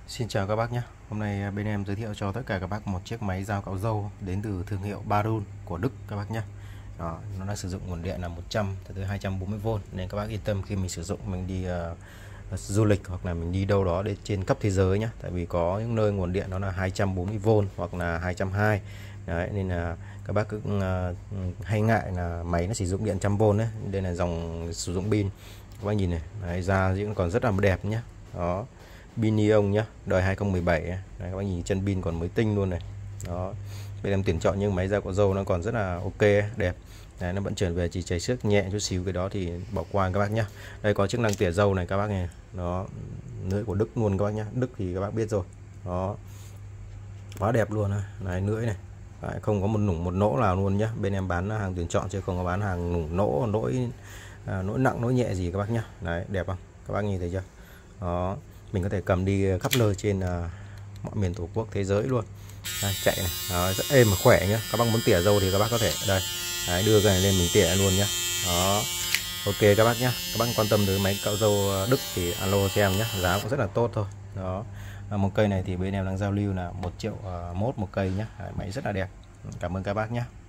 Xin chào các bác nhé. Hôm nay bên em giới thiệu cho tất cả các bác một chiếc máy dao cạo râu đến từ thương hiệu Barun của Đức các bác nhé. Đó, nó đã sử dụng nguồn điện là 100 tới 240V nên các bác yên tâm khi mình sử dụng, mình đi du lịch hoặc là mình đi đâu đó để trên khắp thế giới nhé. Tại vì có những nơi nguồn điện nó là 240V hoặc là 220. Đấy, nên là các bác cứ hay ngại là máy nó sử dụng điện 100V đấy. Đây là dòng sử dụng pin. Các bác nhìn này, đấy, da vẫn còn rất là đẹp nhé. Đó, pin ion nhá, đời 2017. Đấy, các bác nhìn chân pin còn mới tinh luôn này. Đó, bên em tuyển chọn những máy dao cạo râu nó còn rất là ok, đẹp. Đấy, nó vẫn chuyển về chỉ chảy xước nhẹ chút xíu, cái đó thì bỏ qua các bác nhá. Đây có chức năng tỉa râu này các bác này. Nó lưỡi của Đức luôn các bác nhá. Đức thì các bác biết rồi. Đó, quá đẹp luôn này, lưỡi này. Đấy, không có một nủng một nỗ nào luôn nhá. Bên em bán hàng tuyển chọn chứ không có bán hàng nủng nỗ nỗi nặng nỗi nhẹ gì các bác nhá. Đấy, đẹp không các bác nhìn thấy chưa. Đó, mình có thể cầm đi khắp nơi trên mọi miền tổ quốc thế giới luôn. Đây, chạy này. Đó, rất êm và khỏe nhá. Các bác muốn tỉa râu thì các bác có thể đây. Đấy, đưa cái này lên mình tỉa luôn nhá. Đó, ok các bác nhá. Các bác quan tâm tới máy cạo râu Đức thì alo cho em nhá, giá cũng rất là tốt thôi. Đó, một cây này thì bên em đang giao lưu là 1 triệu mốt một cây nhá. Đấy, máy rất là đẹp. Cảm ơn các bác nhá.